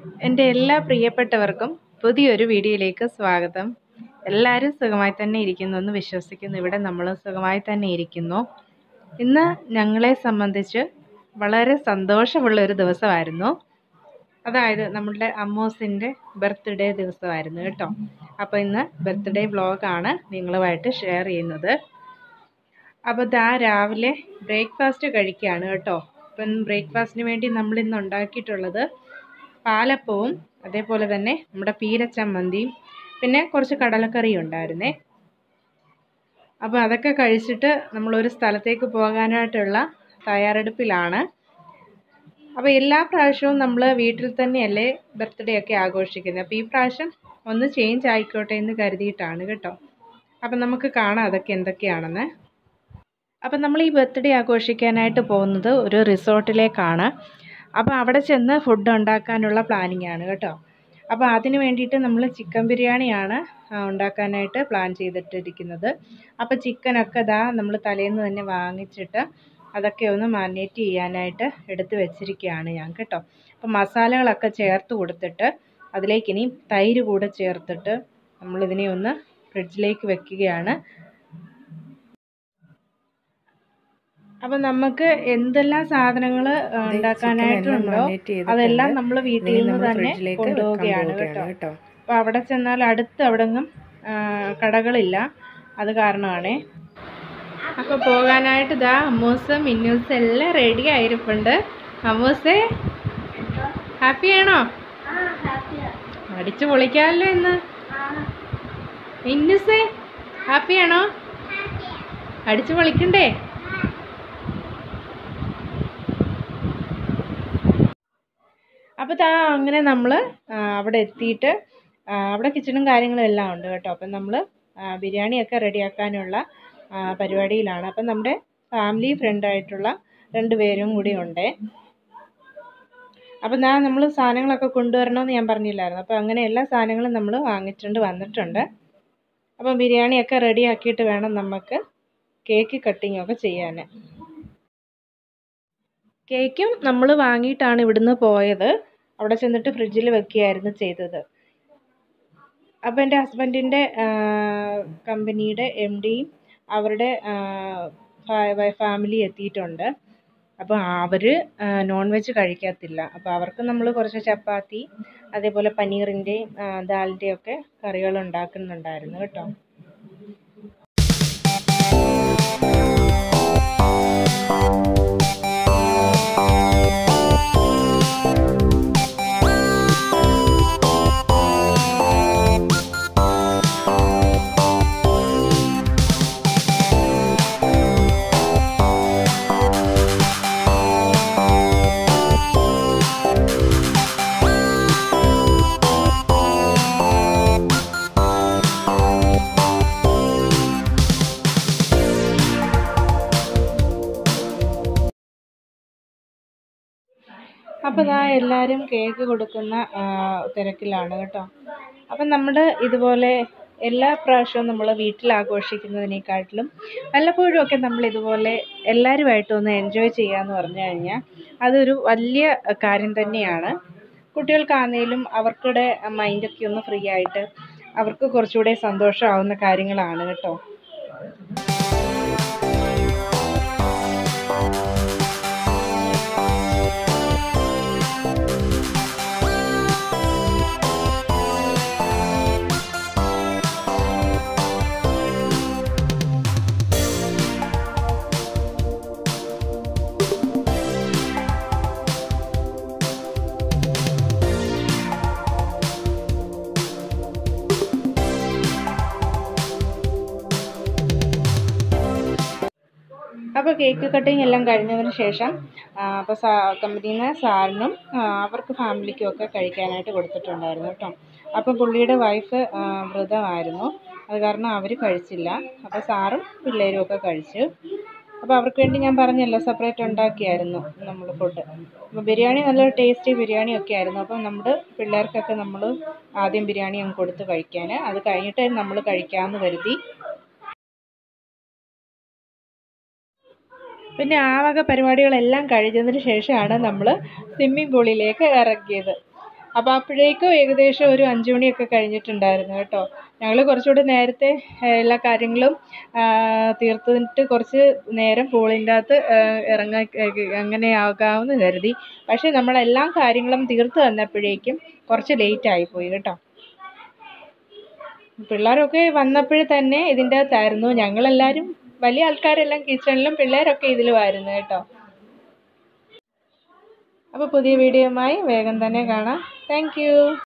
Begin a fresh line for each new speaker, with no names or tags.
എൻ്റെ എല്ലാ പ്രിയപ്പെട്ടവർക്കും പുതിയൊരു വീഡിയോയിലേക്ക് സ്വാഗതം. എല്ലാവരും സുഖമായി തന്നെ ഇരിക്കുന്നു എന്ന് വിശ്വസിക്കുന്നു. ഇവിടെ നമ്മൾ സുഖമായി തന്നെ ഇരിക്കുന്നു. ഇന്ന് ഞങ്ങളെ സംബന്ധിച്ച് വളരെ സന്തോഷമുള്ള ഒരു ദിവസമായിരുന്നു. അതായത് നമ്മളുടെ അമ്മൂസിൻ്റെ ബർത്ത്ഡേ ദിവസമായിരുന്നു കേട്ടോ. അപ്പോൾ ഇന്ന് ബർത്ത്ഡേ വ്ളോഗാണ് നിങ്ങളുമായിട്ട് ഷെയർ ചെയ്യുന്നത്. അപ്പോൾ രാവിലെ ബ്രേക്ക്ഫാസ്റ്റ് കഴിക്കുകയാണ് കേട്ടോ. അപ്പം ബ്രേക്ക്ഫാസ്റ്റിന് വേണ്ടി നമ്മളിന്ന് ഉണ്ടാക്കിയിട്ടുള്ളത് പാലപ്പവും അതേപോലെ തന്നെ നമ്മുടെ പീരച്ചമ്മന്തിയും പിന്നെ കുറച്ച് കടലക്കറിയും ഉണ്ടായിരുന്നേ. അപ്പോൾ അതൊക്കെ കഴിച്ചിട്ട് നമ്മളൊരു സ്ഥലത്തേക്ക് പോകാനായിട്ടുള്ള തയ്യാറെടുപ്പിലാണ്. അപ്പോൾ എല്ലാ പ്രാവശ്യവും നമ്മൾ വീട്ടിൽ തന്നെയല്ലേ ബർത്ത്ഡേ ഒക്കെ ആഘോഷിക്കുന്നത്. അപ്പോൾ ഈ പ്രാവശ്യം ഒന്ന് ചേഞ്ച് ആയിക്കോട്ടെ എന്ന് കരുതിയിട്ടാണ് കേട്ടോ. അപ്പം നമുക്ക് കാണാം അതൊക്കെ എന്തൊക്കെയാണെന്ന്. അപ്പം നമ്മൾ ഈ ബർത്ത്ഡേ ആഘോഷിക്കാനായിട്ട് പോകുന്നത് ഒരു റിസോർട്ടിലേക്കാണ്. അപ്പോൾ അവിടെ ചെന്ന് ഫുഡ് ഉണ്ടാക്കാനുള്ള പ്ലാനിങ് ആണ് കേട്ടോ. അപ്പോൾ അതിന് വേണ്ടിയിട്ട് നമ്മൾ ചിക്കൻ ബിരിയാണിയാണ് ഉണ്ടാക്കാനായിട്ട് പ്ലാൻ ചെയ്തിട്ടിരിക്കുന്നത്. അപ്പോൾ ചിക്കനൊക്കെ നമ്മൾ തലേന്ന് തന്നെ വാങ്ങിച്ചിട്ട് അതൊക്കെ ഒന്ന് മാരിനേറ്റ് ചെയ്യാനായിട്ട് എടുത്ത് വെച്ചിരിക്കുകയാണ് ഞാൻ കേട്ടോ. അപ്പോൾ മസാലകളൊക്കെ ചേർത്ത് കൊടുത്തിട്ട് അതിലേക്ക് ഇനി തൈര് കൂടെ ചേർത്തിട്ട് നമ്മളിതിനെ ഒന്ന് ഫ്രിഡ്ജിലേക്ക് വെക്കുകയാണ്. അപ്പം നമുക്ക് എന്തെല്ലാം സാധനങ്ങൾ ഉണ്ടാക്കാനായിട്ടുണ്ടോ അതെല്ലാം നമ്മൾ വീട്ടിൽ നിന്ന് തന്നെ കൊണ്ടുപോവുകയാണ് കേട്ടോ. അപ്പോൾ അവിടെ ചെന്നാൽ അടുത്ത് അവിടെങ്ങും കടകളില്ല, അത് കാരണമാണേ. അപ്പോൾ പോകാനായിട്ട് അമ്മൂസും മിന്നൂസും എല്ലാം റെഡി ആയിരിപ്പുണ്ട്. അമ്മൂസേ ഹാപ്പിയാണോ? അടിച്ചു പൊളിക്കാമല്ലോ ഇന്ന്. മിന്നൂസേ ഹാപ്പിയാണോ? അടിച്ചു പൊളിക്കണ്ടേ? അപ്പോൾ അങ്ങനെ നമ്മൾ അവിടെ എത്തിയിട്ട് അവിടെ കിച്ചണും കാര്യങ്ങളും എല്ലാം ഉണ്ട് കേട്ടോ. അപ്പം നമ്മൾ ബിരിയാണിയൊക്കെ റെഡിയാക്കാനുള്ള പരിപാടിയിലാണ്. അപ്പം നമ്മുടെ ഫാമിലി ഫ്രണ്ടായിട്ടുള്ള 2 പേരും കൂടി ഉണ്ട്. അപ്പം നമ്മൾ സാധനങ്ങളൊക്കെ കൊണ്ടുവരണമെന്ന് ഞാൻ പറഞ്ഞില്ലായിരുന്നു. അപ്പോൾ അങ്ങനെ എല്ലാ സാധനങ്ങളും നമ്മൾ വന്നിട്ടുണ്ട്. അപ്പം ബിരിയാണിയൊക്കെ റെഡിയാക്കിയിട്ട് വേണം നമുക്ക് കേക്ക് കട്ടിങ്ങൊക്കെ ചെയ്യാൻ. കേക്കും നമ്മൾ വാങ്ങിയിട്ടാണ് ഇവിടുന്ന് പോയത്. അവിടെ ചെന്നിട്ട് ഫ്രിഡ്ജിൽ വെക്കുകയായിരുന്നു ചെയ്തത്. അപ്പോൾ എൻ്റെ ഹസ്ബൻഡിൻ്റെ കമ്പനിയുടെ MDയും അവരുടെ ഫാമിലി എത്തിയിട്ടുണ്ട്. അപ്പോൾ അവർ നോൺ വെജ് കഴിക്കത്തില്ല. അപ്പോൾ അവർക്ക് നമ്മൾ കുറച്ച് ചപ്പാത്തി അതേപോലെ പനീറിൻ്റെയും ദാലിൻ്റെയും ഒക്കെ കറികൾ ഉണ്ടാക്കുന്നുണ്ടായിരുന്നു കേട്ടോ. അപ്പോൾ എല്ലാവരും കേക്ക് കൊടുക്കുന്ന തിരക്കിലാണ് കേട്ടോ. അപ്പം നമ്മൾ ഇതുപോലെ എല്ലാ പ്രാവശ്യവും നമ്മൾ വീട്ടിൽ ആഘോഷിക്കുന്നതിനേക്കാട്ടിലും വല്ലപ്പോഴും ഒക്കെ നമ്മൾ ഇതുപോലെ എല്ലാവരുമായിട്ടൊന്ന് എൻജോയ് ചെയ്യാമെന്ന് പറഞ്ഞു കഴിഞ്ഞാൽ അതൊരു വലിയ കാര്യം തന്നെയാണ്. കുട്ടികൾക്കാണെങ്കിലും അവർക്കുടെ മൈൻഡൊക്കെ ഒന്ന് ഫ്രീ ആയിട്ട് അവർക്ക് കുറച്ചുകൂടെ സന്തോഷമാവുന്ന കാര്യങ്ങളാണ് കേട്ടോ. അപ്പോൾ കേക്ക് കട്ടിങ് എല്ലാം കഴിഞ്ഞതിന് ശേഷം അപ്പോൾ കമ്പനിയിൽ നിന്ന് സാറിനും അവർക്ക് ഫാമിലിക്കും ഒക്കെ കഴിക്കാനായിട്ട് കൊടുത്തിട്ടുണ്ടായിരുന്നു കേട്ടോ. അപ്പോൾ പുള്ളിയുടെ വൈഫ് വ്രതമായിരുന്നു, അത് കാരണം അവർ കഴിച്ചില്ല. അപ്പോൾ സാറും പിള്ളേരും ഒക്കെ കഴിച്ചു. അപ്പോൾ അവർക്ക് വേണ്ടി ഞാൻ പറഞ്ഞല്ലോ സെപ്പറേറ്റ് ഉണ്ടാക്കിയായിരുന്നു നമ്മൾ ഫുഡ്. അപ്പോൾ ബിരിയാണി നല്ലൊരു ടേസ്റ്റി ബിരിയാണിയൊക്കെ ആയിരുന്നു. അപ്പം നമ്മുടെ പിള്ളേർക്കൊക്കെ നമ്മൾ ആദ്യം ബിരിയാണി അങ്ങ് കൊടുത്ത് കഴിക്കാൻ, അത് കഴിഞ്ഞിട്ട് നമ്മൾ കഴിക്കാമെന്ന് കരുതി. പിന്നെ ആ വക പരിപാടികളെല്ലാം കഴിഞ്ഞതിന് ശേഷമാണ് നമ്മൾ സ്വിമ്മിംഗ് പൂളിലേക്ക് ഇറങ്ങിയത്. അപ്പോൾ അപ്പോഴേക്കും ഏകദേശം ഒരു 5 മണിയൊക്കെ കഴിഞ്ഞിട്ടുണ്ടായിരുന്നു കേട്ടോ. ഞങ്ങൾ കുറച്ചുകൂടി നേരത്തെ എല്ലാ കാര്യങ്ങളും തീർത്തിട്ട് കുറച്ച് നേരം പൂളിൻ്റെ അകത്ത് അങ്ങനെ ആകാമെന്ന് കരുതി. പക്ഷേ നമ്മളെല്ലാ കാര്യങ്ങളും തീർത്ത് തന്നപ്പോഴേക്കും കുറച്ച് ലേറ്റ് ആയിപ്പോയി കേട്ടോ. പിള്ളേരൊക്കെ വന്നപ്പോഴേ തന്നെ ഇതിൻ്റെ അകത്തായിരുന്നു. ഞങ്ങളെല്ലാവരും വലിയ ആൾക്കാരെല്ലാം കിച്ചണിലും പിള്ളേരൊക്കെ ഇതിലുമായിരുന്നു കേട്ടോ. അപ്പോൾ പുതിയ വീഡിയോയുമായി വേഗം തന്നെ കാണാം. Thank U.